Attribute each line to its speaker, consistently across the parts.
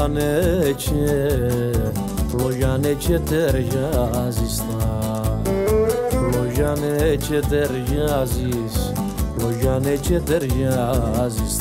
Speaker 1: Λογιάνε και ταιριάζεις Λογιάνε και ταιριάζεις Λογιάνε και ταιριάζεις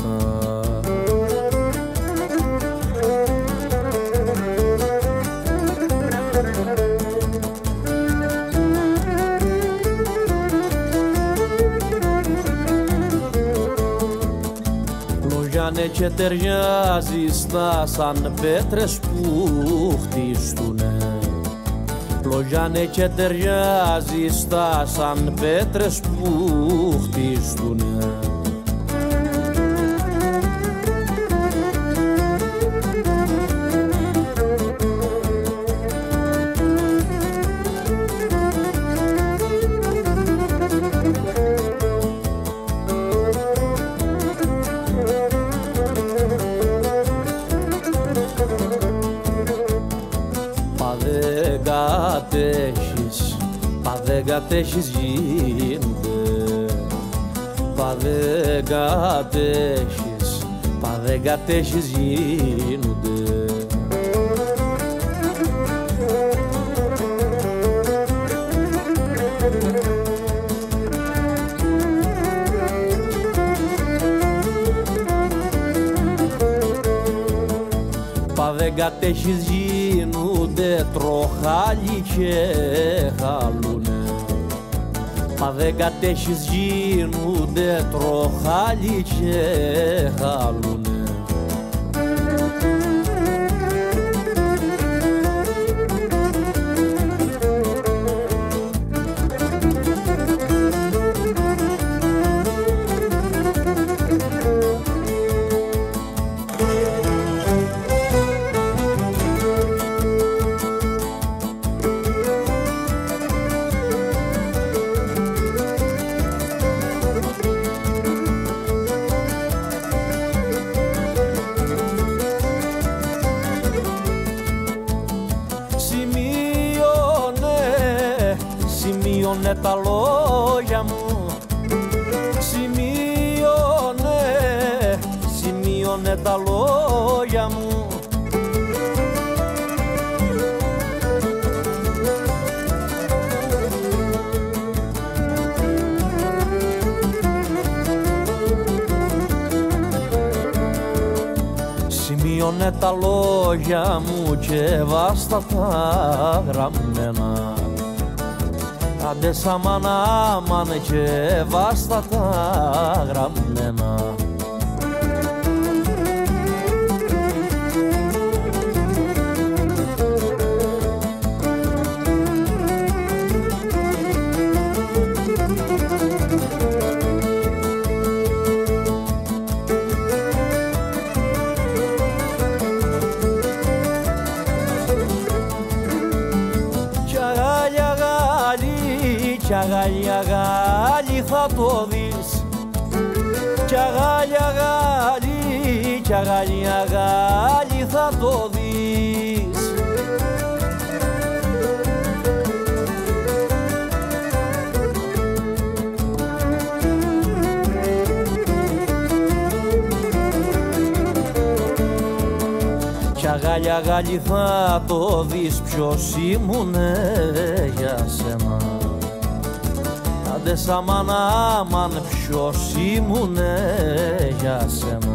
Speaker 1: Λογιάνε και ταιριάζεις σαν πέτρες που χτίστουνε Λογιάνε και ταιριάζεις σαν πέτρες που χτίστουνε δεν κατέχεις γίνονται δεν κατέχεις γίνονται δεν κατέχεις γίνονται τροχάλι και χαλούνε δεν κατέχεις γίνονται τροχάλι και χαλούνε Σημείωνε τα λόγια μου Σημείωνε τα λόγια μου Σημείωνε τα λόγια μου και βάστα τα γραμμένα Άντε σαν μάνα και βάστα τα γραμμένα Κι αγάλι θα το δεις Κι αγάλι θα το δεις Κι αγάλι θα το δεις ποιος ήμουνε για σένα Άντε σαν μάνα ποιος ήμουνε για σένα